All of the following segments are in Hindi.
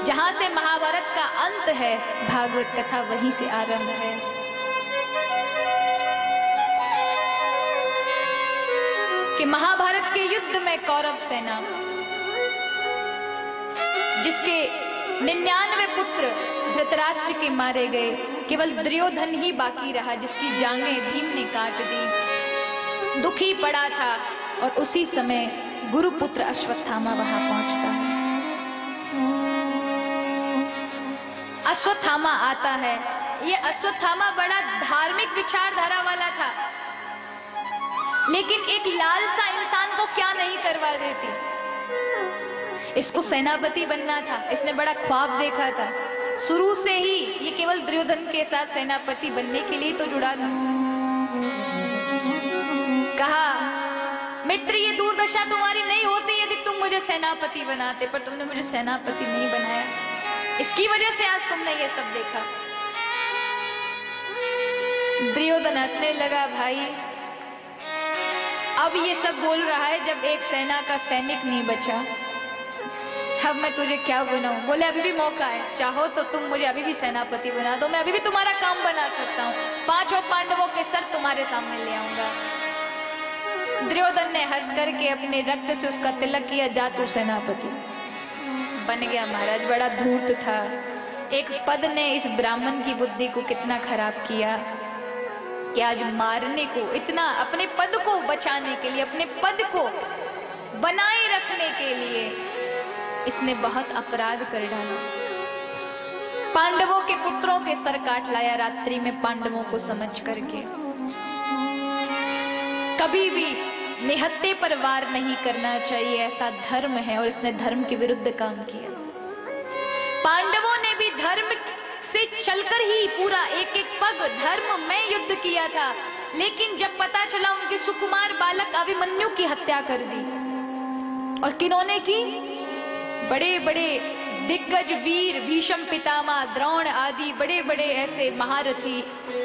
जहां से महाभारत का अंत है, भागवत कथा वहीं से आरंभ है। कि महाभारत के युद्ध में कौरव सेना, जिसके 99 पुत्र धृतराष्ट्र के मारे गए, केवल दुर्योधन ही बाकी रहा, जिसकी जांघें भीम ने काट दी, दुखी पड़ा था। और उसी समय गुरुपुत्र अश्वत्थामा वहां पहुंचता है। अश्वत्थामा आता है। ये अश्वत्थामा बड़ा धार्मिक विचारधारा वाला था, लेकिन एक लालसा इंसान को क्या नहीं करवा देती। इसको सेनापति बनना था, इसने बड़ा ख्वाब देखा था। शुरू से ही ये केवल दुर्योधन के साथ सेनापति बनने के लिए तो जुड़ा था। कहा, मित्र, ये दुर्दशा तुम्हारी नहीं होती यदि तुम मुझे सेनापति बनाते, पर तुमने मुझे सेनापति नहीं बनाया, इसकी वजह से आज तुमने ये सब देखा। दुर्योधन हंसने लगा, भाई अब ये सब बोल रहा है जब एक सेना का सैनिक नहीं बचा, अब मैं तुझे क्या बनाऊं? बोले, अभी भी मौका है, चाहो तो तुम मुझे अभी भी सेनापति बना दो, मैं अभी भी तुम्हारा काम बना सकता हूं, 5 पांडवों के सर तुम्हारे सामने ले आऊंगा। दुर्योधन ने हंस करके अपने रक्त से उसका तिलक किया, जा तू सेनापति बन गया। महाराज बड़ा धूर्त था। एक पद ने इस ब्राह्मण की बुद्धि को कितना खराब किया कि आज मारने को, इतना अपने पद को बचाने के लिए, अपने पद को बनाए रखने के लिए इसने बहुत अपराध कर डाला। पांडवों के पुत्रों के सर काट लाया रात्रि में, पांडवों को समझ करके। कभी भी निहत्थे पर वार नहीं करना चाहिए, ऐसा धर्म है, और इसने धर्म के विरुद्ध काम किया। पांडवों ने भी धर्म से चलकर ही पूरा एक एक पग धर्म में युद्ध किया था, लेकिन जब पता चला उनके सुकुमार बालक अभिमन्यु की हत्या कर दी। और किन्होंने की? बड़े बड़े दिग्गज वीर, भीष्म पितामह, द्रोण आदि बड़े बड़े ऐसे महारथी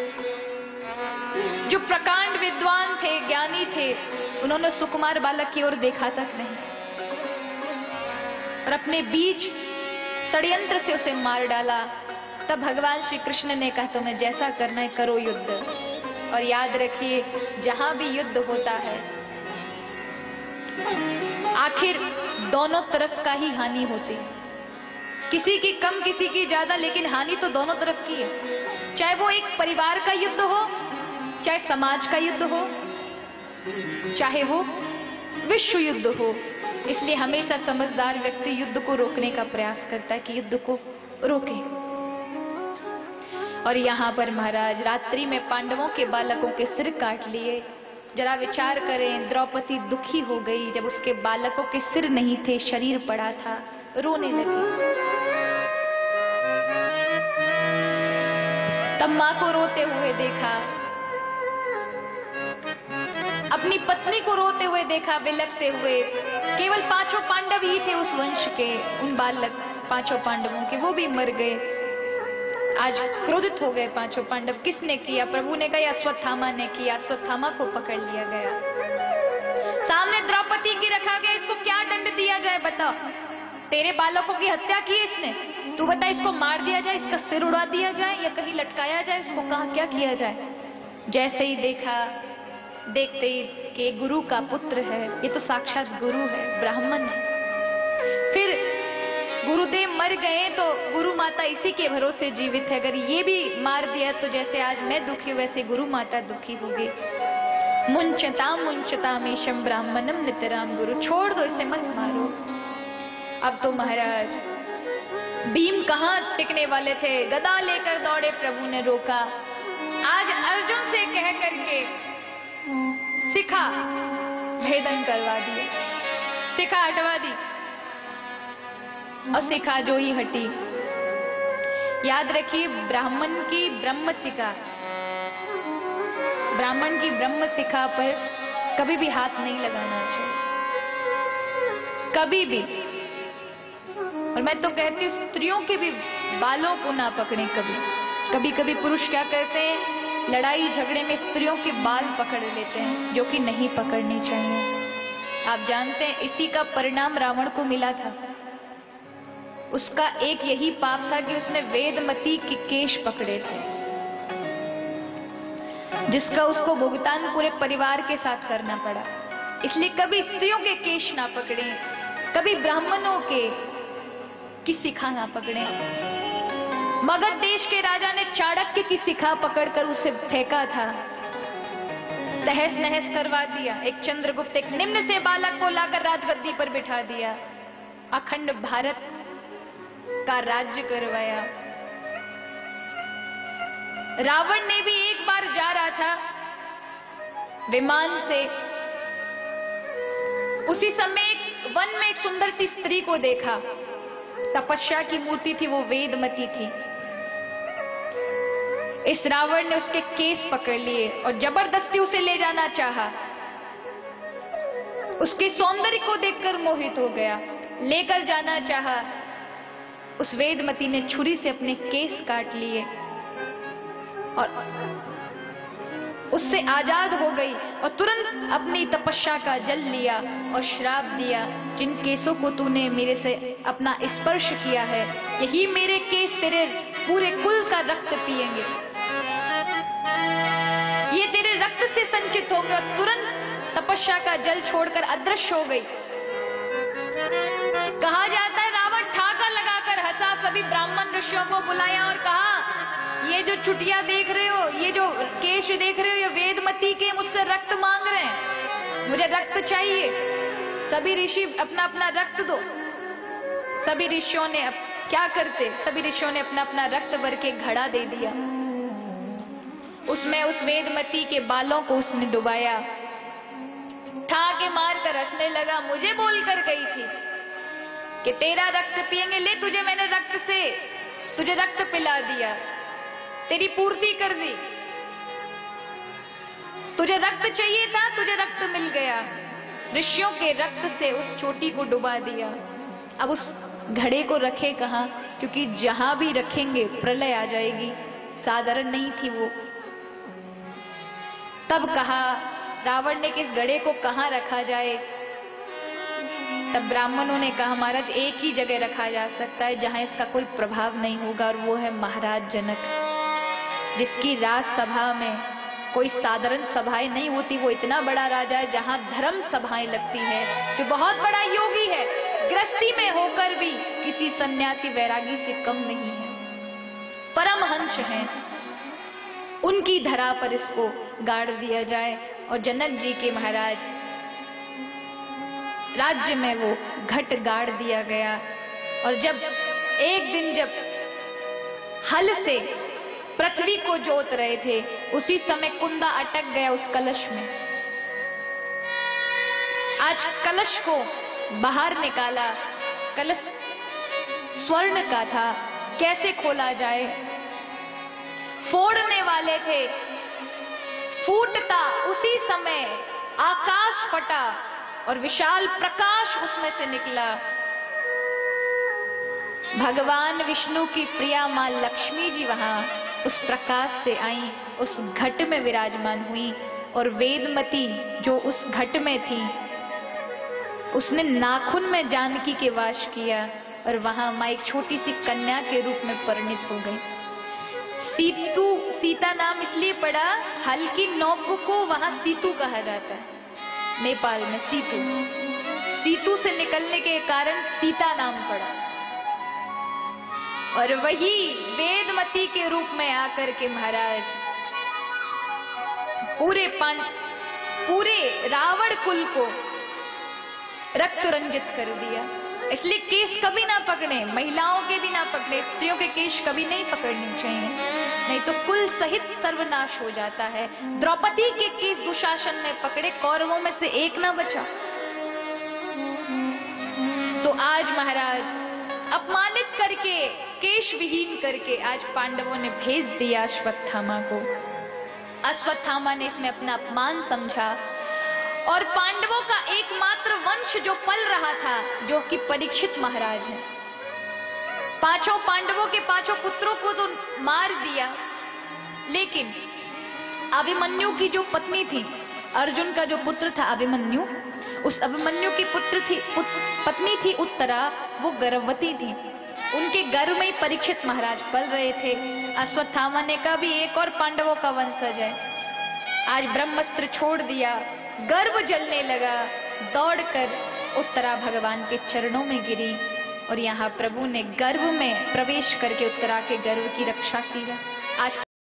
जो प्रकांड विद्वान थे, ज्ञानी थे, उन्होंने सुकुमार बालक की ओर देखा तक नहीं, और अपने बीच षड्यंत्र से उसे मार डाला। तब भगवान श्री कृष्ण ने कहा, तुम्हें जैसा करना है करो युद्ध। और याद रखिए, जहां भी युद्ध होता है आखिर दोनों तरफ का ही हानि होती है, किसी की कम किसी की ज्यादा, लेकिन हानि तो दोनों तरफ की है। चाहे वो एक परिवार का युद्ध हो, चाहे समाज का युद्ध हो, चाहे वो विश्व युद्ध हो। इसलिए हमेशा समझदार व्यक्ति युद्ध को रोकने का प्रयास करता है कि युद्ध को रोके। और यहां पर महाराज रात्रि में पांडवों के बालकों के सिर काट लिए। जरा विचार करें, द्रौपदी दुखी हो गई जब उसके बालकों के सिर नहीं थे, शरीर पड़ा था, रोने लगी। तब मां को रोते हुए देखा, अपनी पत्नी को रोते हुए देखा, बिलखते हुए। केवल 5 पांडव ही थे उस वंश के, उन बालक 5 पांडवों के, वो भी मर गए। आज क्रोधित हो गए 5 पांडव। किसने किया? प्रभु ने कहा अश्वत्थामा ने किया। अश्वत्थामा को पकड़ लिया गया, सामने द्रौपदी की रखा गया। इसको क्या दंड दिया जाए बताओ? तेरे बालकों की हत्या की इसने, तू बता, इसको मार दिया जाए, इसका सिर उड़ा दिया जाए, या कहीं लटकाया जाए, इसको कहां क्या किया जाए? जैसे ही देखा, देखते ही कि गुरु का पुत्र है, ये तो साक्षात गुरु है, ब्राह्मण है। फिर गुरुदेव मर गए तो गुरु माता इसी के भरोसे जीवित है। अगर ये भी मार दिया तो जैसे आज मैं दुखी हूं, वैसे गुरु माता दुखी होगी। मुंचता मेशम ब्राह्मणम नितराम गुरु, छोड़ दो इसे, मत मारो। अब तो महाराज भीम कहां टिकने वाले थे, गदा लेकर दौड़े, प्रभु ने रोका। आज अर्जुन से कह करके शिखा भेदन करवा दिया, शिखा हटवा दी, और शिखा जो ही हटी। याद रखिए, ब्राह्मण की ब्रह्म शिखा, ब्राह्मण की ब्रह्म शिखा पर कभी भी हाथ नहीं लगाना चाहिए, कभी भी। और मैं तो कहती हूँ स्त्रियों के भी बालों को ना पकड़ें कभी कभी पुरुष क्या करते हैं, लड़ाई झगड़े में स्त्रियों के बाल पकड़ लेते हैं, जो कि नहीं पकड़नी चाहिए। आप जानते हैं इसी का परिणाम रावण को मिला था। उसका एक यही पाप था कि उसने वेदमती के केश पकड़े थे, जिसका उसको भुगतान पूरे परिवार के साथ करना पड़ा। इसलिए कभी स्त्रियों के केश ना पकड़े, कभी ब्राह्मणों के की शिखा ना पकड़े। मगध देश के राजा ने चाणक्य की शिखा पकड़कर उसे फेंका था, तहस नहस करवा दिया। एक चंद्रगुप्त एक निम्न से बालक को लाकर राजगद्दी पर बिठा दिया, अखंड भारत का राज्य करवाया। रावण ने भी एक बार जा रहा था विमान से, उसी समय एक वन में एक सुंदर सी स्त्री को देखा, तपस्या की मूर्ति थी, वो वेदमती थी। इस रावण ने उसके केस पकड़ लिए और जबरदस्ती उसे ले जाना चाहा। उसके सौंदर्य को देखकर मोहित हो गया, लेकर जाना चाहा। उस वेदमती ने छुरी से अपने केस काट लिए और उससे आजाद हो गई और तुरंत अपनी तपस्या का जल लिया और श्राप दिया, जिन केसों को तूने मेरे से अपना स्पर्श किया है, यही मेरे केस तेरे पूरे कुल का रक्त पिएंगे, ये तेरे रक्त से संचित होंगे। और तुरंत तपस्या का जल छोड़कर अदृश्य हो गई। कहा जाता है रावण ठाका लगाकर हंसा, सभी ब्राह्मण ऋषियों को बुलाया और कहा, ये जो चुटिया देख रहे हो, ये जो केश देख रहे हो, ये वेदमती के मुझसे रक्त मांग रहे हैं, मुझे रक्त चाहिए। सभी ऋषि अपना अपना रक्त दो। सभी ऋषियों ने क्या करते, सभी ऋषियों ने अपना अपना रक्त भर के घड़ा दे दिया। उसमें उस वेदमती के बालों को उसने डुबाया, ठाके मार कर हंसने लगा। मुझे बोलकर गई थी कि तेरा रक्त पिएंगे, ले तुझे मैंने रक्त से तुझे रक्त पिला दिया, तेरी पूर्ति कर दी। तुझे रक्त चाहिए था, तुझे रक्त मिल गया। ऋषियों के रक्त से उस चोटी को डुबा दिया। अब उस घड़े को रखे कहां, क्योंकि जहां भी रखेंगे प्रलय आ जाएगी, साधारण नहीं थी वो। तब कहा रावण ने कि इस घड़े को कहां रखा जाए। तब ब्राह्मणों ने कहा महाराज एक ही जगह रखा जा सकता है जहां इसका कोई प्रभाव नहीं होगा, और वो है महाराज जनक, जिसकी राजसभा में कोई साधारण सभाएं नहीं होती। वो इतना बड़ा राजा है जहां धर्म सभाएं लगती है, जो बहुत बड़ा योगी है, गृहस्थी में होकर भी किसी सन्यासी वैरागी से कम नहीं है, परमहंस हैं। उनकी धरा पर इसको गाड़ दिया जाए। और जनक जी के महाराज राज्य में वो घट गाड़ दिया गया। और जब एक दिन जब हल से पृथ्वी को जोत रहे थे, उसी समय कुंदा अटक गया उस कलश में। आज कलश को बाहर निकाला, कलश स्वर्ण का था, कैसे खोला जाए। फोड़ने वाले थे, फूटता उसी समय आकाश फटा और विशाल प्रकाश उसमें से निकला। भगवान विष्णु की प्रिया मां लक्ष्मी जी वहां उस प्रकाश से आई, उस घट में विराजमान हुई। और वेदमती जो उस घट में थी, उसने नाखून में जानकी के वास किया और वहां मां एक छोटी सी कन्या के रूप में परिणित हो गई। सीता नाम इसलिए पड़ा, हल की नोक को वहां सीतू कहा जाता है, नेपाल में सीतू से निकलने के कारण सीता नाम पड़ा। और वही वेदमती के रूप में आकर के महाराज पूरे रावण कुल को रक्त रंजित कर दिया। इसलिए केस कभी ना पकड़े, महिलाओं के भी ना पकड़े, स्त्रियों के केस कभी नहीं पकड़ने चाहिए, नहीं तो कुल सहित सर्वनाश हो जाता है। द्रौपदी के केस दुशासन ने पकड़े, कौरवों में से एक ना बचा। तो आज महाराज अपमानित करके, केश विहीन करके आज पांडवों ने भेज दिया अश्वत्थामा को। अश्वत्थामा ने इसमें अपना अपमान समझा और पांडवों का एकमात्र वंश जो पल रहा था, जो कि परीक्षित महाराज है, पांचों पांडवों के पांचों पुत्रों को तो मार दिया, लेकिन अभिमन्यु की जो पत्नी थी, अर्जुन का जो पुत्र था अभिमन्यु, उस अभिमन्यु की पत्नी थी उत्तरा, वो गर्भवती थी। उनके गर्भ में ही परीक्षित महाराज पल रहे थे। अश्वत्थामा ने कहा भी एक और पांडवों का वंशज है। आज ब्रह्मास्त्र छोड़ दिया, गर्भ जलने लगा, दौड़कर उत्तरा भगवान के चरणों में गिरी और यहाँ प्रभु ने गर्भ में प्रवेश करके उत्तरा के गर्भ की रक्षा की है। आज